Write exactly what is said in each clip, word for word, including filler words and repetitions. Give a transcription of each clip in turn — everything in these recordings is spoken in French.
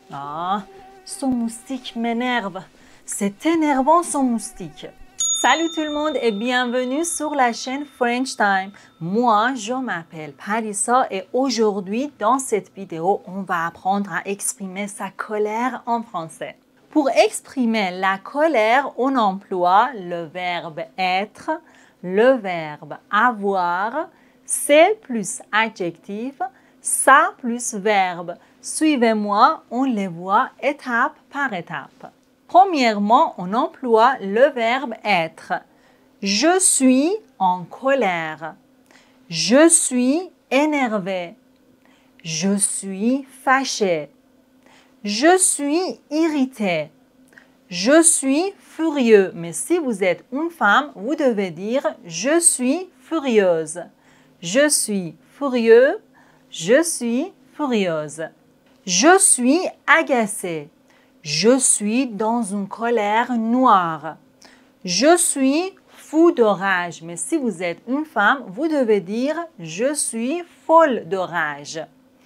Ah, son moustique m'énerve. C'est énervant son moustique. Salut tout le monde et bienvenue sur la chaîne French Time. Moi, je m'appelle Parissa et aujourd'hui, dans cette vidéo, on va apprendre à exprimer sa colère en français. Pour exprimer la colère, on emploie le verbe être, le verbe avoir, c'est plus adjectif, ça plus verbe. Suivez-moi, on les voit étape par étape. Premièrement, on emploie le verbe être. Je suis en colère. Je suis énervé. Je suis fâché. Je suis irrité. Je suis furieux. Mais si vous êtes une femme, vous devez dire je suis furieuse. Je suis furieux. Je suis furieuse. Je suis agacé. Je suis dans une colère noire. Je suis fou de rage. Mais si vous êtes une femme, vous devez dire je suis folle de rage.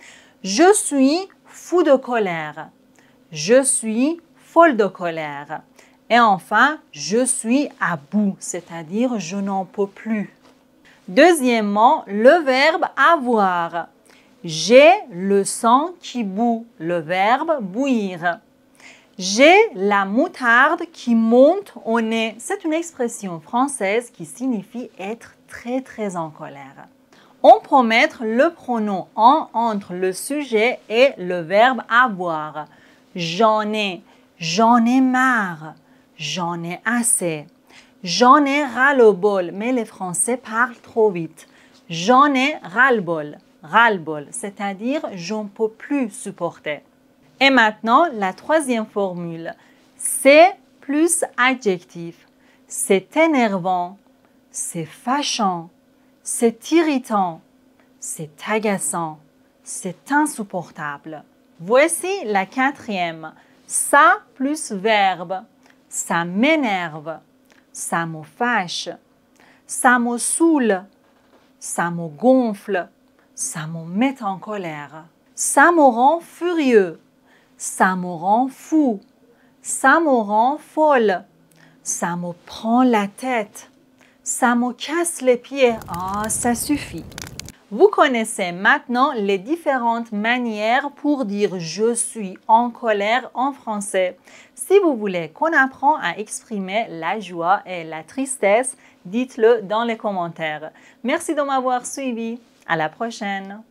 Je suis fou de colère. Je suis folle de colère. Et enfin, je suis à bout, c'est-à-dire je n'en peux plus. Deuxièmement, le verbe avoir. J'ai le sang qui bout, le verbe bouillir. J'ai la moutarde qui monte au nez. C'est une expression française qui signifie être très très en colère. On peut mettre le pronom en entre le sujet et le verbe avoir. J'en ai, j'en ai marre, j'en ai assez. J'en ai ras-le-bol, mais les Français parlent trop vite. J'en ai ras-le-bol, ras-le-bol, c'est-à-dire j'en peux plus supporter. Et maintenant, la troisième formule. C'est plus adjectif. C'est énervant, c'est fâchant, c'est irritant, c'est agaçant, c'est insupportable. Voici la quatrième. Ça plus verbe. Ça m'énerve. Ça me fâche, ça me saoule, ça me gonfle, ça me met en colère, ça me rend furieux, ça me rend fou, ça me rend folle, ça me prend la tête, ça me casse les pieds. Ah, ça suffit. Vous connaissez maintenant les différentes manières pour dire « je suis en colère » en français. Si vous voulez qu'on apprenne à exprimer la joie et la tristesse, dites-le dans les commentaires. Merci de m'avoir suivi. À la prochaine.